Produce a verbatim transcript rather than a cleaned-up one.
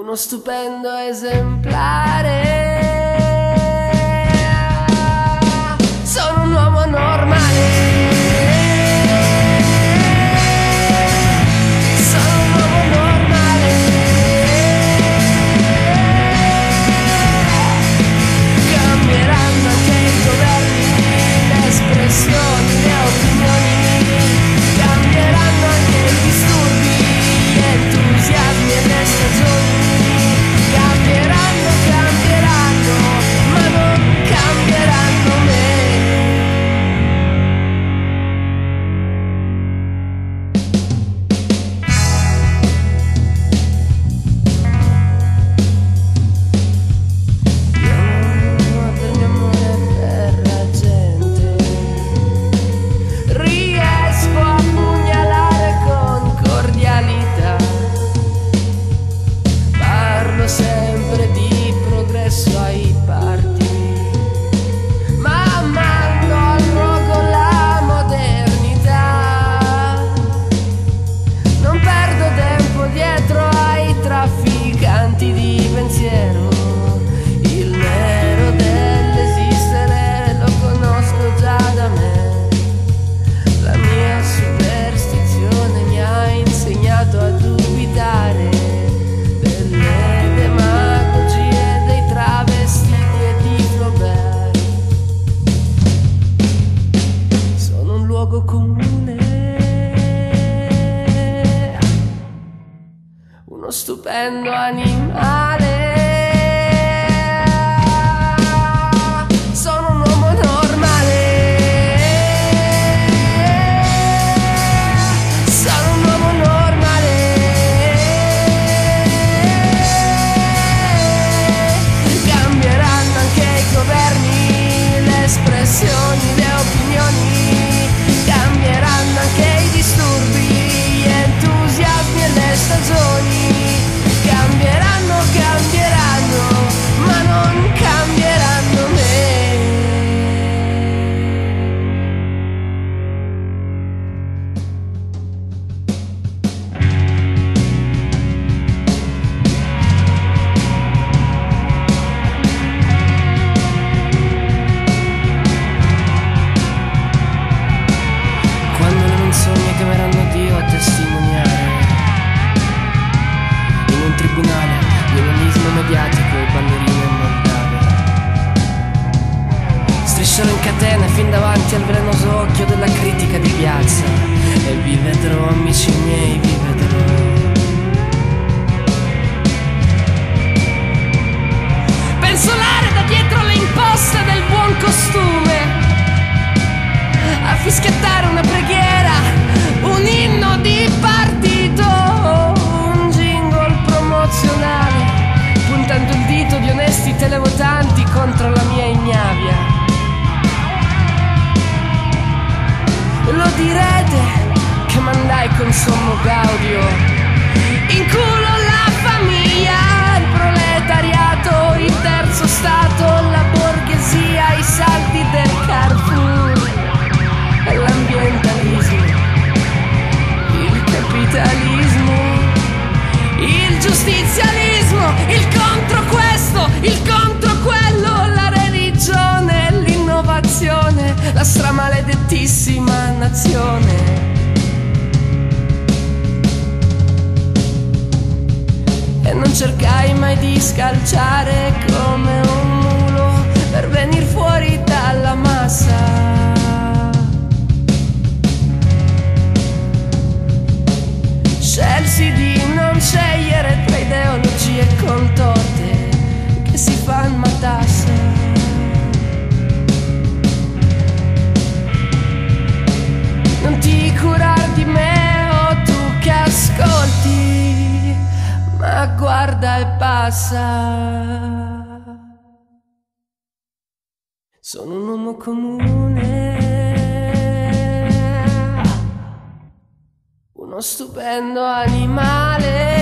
uno stupendo esemplare. Sono un uomo normale. Le opinioni cambieranno, anche i disturbi, gli entusiasmi e le stagioni cambieranno, cambieranno, ma non cambieranno me. Io non ho del mio amore per la gente, riesco a pugnalare con cordialità, parlo sempre di progresso ai parti, ma mando al rogo la modernità. Non perdo tempo dietro ai trafficanti di pensiero, il nero dell'esistere lo conosco già da me. La mia superstizione mi ha insegnato a dubitare delle demagogie, dei travestiti e di Flaubert. Sono un luogo comune, uno stupendo animale. Sono un uomo normale. Le opinioni cambieranno, anche i disturbi, gli entusiasmi e le stagioni cambieranno, cambieranno, ma non cambieranno me. Chiameranno Dio a testimoniare in un tribunale, l'umanismo mediatico e banderine in Moldavia. Striscerò in catene fin davanti al velenoso occhio della critica di piazza, e vi vedrò, amici miei, vi vedrò. Penzolare da dietro le imposte del buon costume, a fischiettare una preghiera, un inno di partito, un jingle promozionale, puntando il dito di onesti televotanti contro la mia ignavia. Lo direte che mandai con sommo gaudio in culo la famiglia, il proletariato, il terzo stato, la borghesia, i saldi del Carrefour, l'ambientalismo, il capitalismo, il giustizialismo, il contro questo, il contro quello, la religione, l'innovazione, la stramaledettissima nazione. E non cercai mai di scalciare come un mulo per venir fuori dalla massa. Scelsi di non scegliere tra ideologie contorte che si fanno matassa. Non ti curar di me, o tu che ascolti, ma guarda e passa. Sono un uomo comune, uno stupendo animale.